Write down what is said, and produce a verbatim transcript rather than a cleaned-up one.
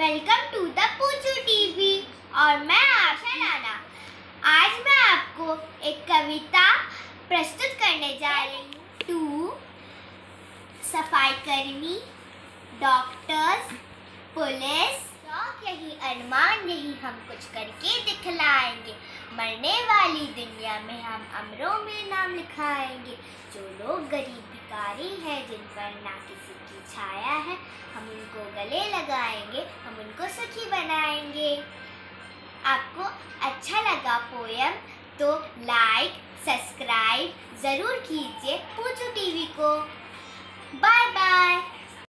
Welcome to the Puchhu TV और मैं आशा नाना। आज मैं आपको एक कविता प्रस्तुत करने जा रही हूँ। टू सफाई कर्मी, डॉक्टर्स, पुलिस, शौक यही अरमान यही हम कुछ करके दिखलाएंगे। मरने वाली दुनिया में हम अमरों में नाम लिखाएंगे। जो लोग गरीब भिखारी हैं, जिन पर ना किसी की छाया है, हम उनको गले लगाएंगे, हम उनको सुखी बनाएंगे। आपको अच्छा लगा पोयम तो लाइक सब्सक्राइब ज़रूर कीजिए पूछू टीवी को। Bye bye.